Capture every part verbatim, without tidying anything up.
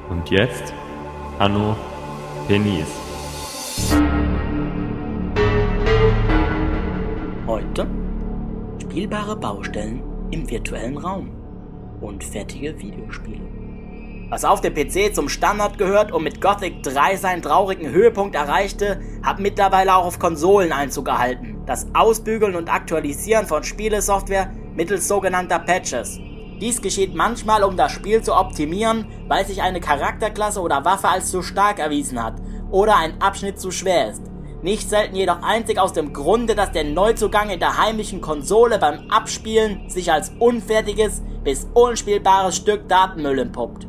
Und jetzt Anno Penis. Heute spielbare Baustellen im virtuellen Raum und fertige Videospiele. Was auf dem P C zum Standard gehört und mit Gothic drei seinen traurigen Höhepunkt erreichte, hat mittlerweile auch auf Konsolen Einzug erhalten. Das Ausbügeln und Aktualisieren von Spielesoftware mittels sogenannter Patches. Dies geschieht manchmal, um das Spiel zu optimieren, weil sich eine Charakterklasse oder Waffe als zu stark erwiesen hat oder ein Abschnitt zu schwer ist. Nicht selten jedoch einzig aus dem Grunde, dass der Neuzugang in der heimischen Konsole beim Abspielen sich als unfertiges bis unspielbares Stück Datenmüll entpuppt.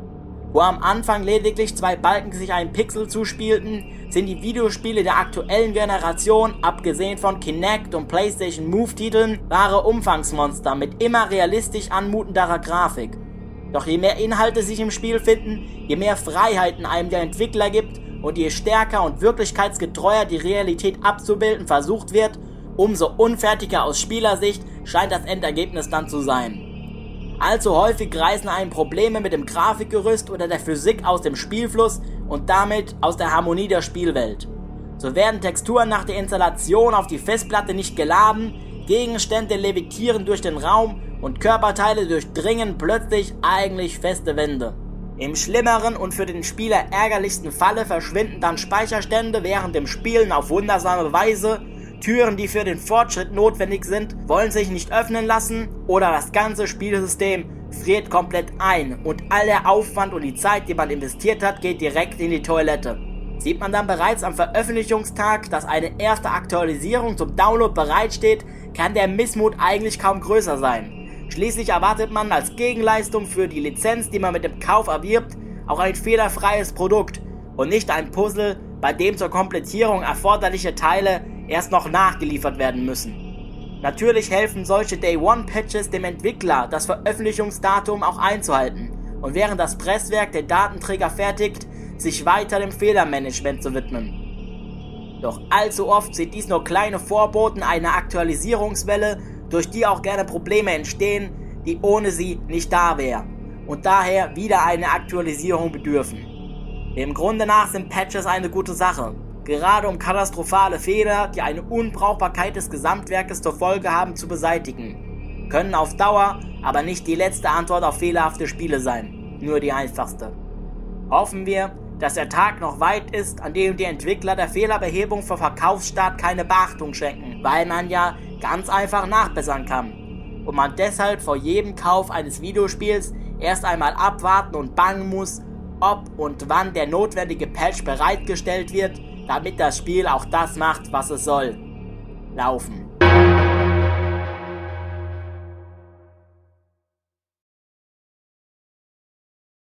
Wo am Anfang lediglich zwei Balken sich einen Pixel zuspielten, sind die Videospiele der aktuellen Generation, abgesehen von Kinect und PlayStation Move-Titeln, wahre Umfangsmonster mit immer realistisch anmutenderer Grafik. Doch je mehr Inhalte sich im Spiel finden, je mehr Freiheiten einem der Entwickler gibt und je stärker und wirklichkeitsgetreuer die Realität abzubilden versucht wird, umso unfertiger aus Spielersicht scheint das Endergebnis dann zu sein. Allzu häufig reißen einen Probleme mit dem Grafikgerüst oder der Physik aus dem Spielfluss und damit aus der Harmonie der Spielwelt. So werden Texturen nach der Installation auf die Festplatte nicht geladen, Gegenstände levitieren durch den Raum und Körperteile durchdringen plötzlich eigentlich feste Wände. Im schlimmeren und für den Spieler ärgerlichsten Falle verschwinden dann Speicherstände während dem Spielen auf wundersame Weise. Türen, die für den Fortschritt notwendig sind, wollen sich nicht öffnen lassen oder das ganze Spielsystem friert komplett ein und all der Aufwand und die Zeit, die man investiert hat, geht direkt in die Toilette. Sieht man dann bereits am Veröffentlichungstag, dass eine erste Aktualisierung zum Download bereitsteht, kann der Missmut eigentlich kaum größer sein. Schließlich erwartet man als Gegenleistung für die Lizenz, die man mit dem Kauf erwirbt, auch ein fehlerfreies Produkt und nicht ein Puzzle, bei dem zur Komplettierung erforderliche Teile erst noch nachgeliefert werden müssen. Natürlich helfen solche Day-One-Patches dem Entwickler, das Veröffentlichungsdatum auch einzuhalten und während das Presswerk den Datenträger fertigt, sich weiter dem Fehlermanagement zu widmen. Doch allzu oft sind dies nur kleine Vorboten einer Aktualisierungswelle, durch die auch gerne Probleme entstehen, die ohne sie nicht da wären und daher wieder eine Aktualisierung bedürfen. Dem Grunde nach sind Patches eine gute Sache, gerade um katastrophale Fehler, die eine Unbrauchbarkeit des Gesamtwerkes zur Folge haben, zu beseitigen. Können auf Dauer aber nicht die letzte Antwort auf fehlerhafte Spiele sein, nur die einfachste. Hoffen wir, dass der Tag noch weit ist, an dem die Entwickler der Fehlerbehebung vor Verkaufsstart keine Beachtung schenken, weil man ja ganz einfach nachbessern kann und man deshalb vor jedem Kauf eines Videospiels erst einmal abwarten und bangen muss, ob und wann der notwendige Patch bereitgestellt wird, damit das Spiel auch das macht, was es soll: laufen.